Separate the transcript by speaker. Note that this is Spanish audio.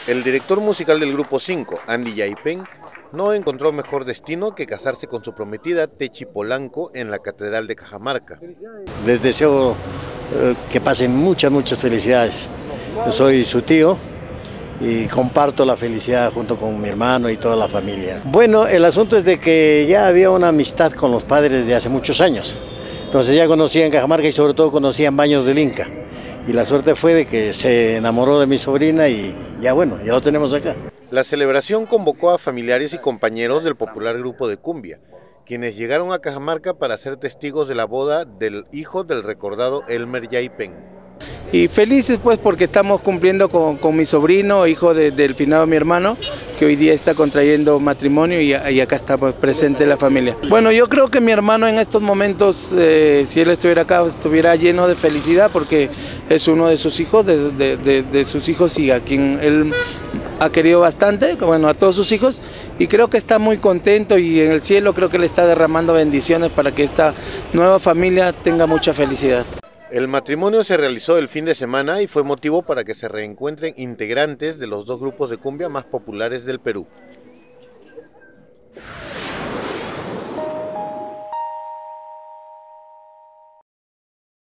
Speaker 1: El director musical del Grupo 5, Andy Yaipen, no encontró mejor destino que casarse con su prometida Techi Polanco en la Catedral de Cajamarca.
Speaker 2: Les deseo que pasen muchas felicidades. Yo soy su tío y comparto la felicidad junto con mi hermano y toda la familia. Bueno, el asunto es de que ya había una amistad con los padres de hace muchos años. Entonces ya conocían Cajamarca y sobre todo conocían Baños del Inca. Y la suerte fue de que se enamoró de mi sobrina y ya bueno, ya lo tenemos acá.
Speaker 1: La celebración convocó a familiares y compañeros del popular grupo de cumbia, quienes llegaron a Cajamarca para ser testigos de la boda del hijo del recordado Elmer Yaipen.
Speaker 3: Y felices pues porque estamos cumpliendo con mi sobrino, hijo del finado mi hermano, que hoy día está contrayendo matrimonio y acá está pues, presente la familia. Bueno, yo creo que mi hermano en estos momentos, si él estuviera acá, estuviera lleno de felicidad porque es uno de sus hijos, de sus hijos y a quien él ha querido bastante, bueno, a todos sus hijos, y creo que está muy contento y en el cielo creo que le está derramando bendiciones para que esta nueva familia tenga mucha felicidad.
Speaker 1: El matrimonio se realizó el fin de semana y fue motivo para que se reencuentren integrantes de los dos grupos de cumbia más populares del Perú.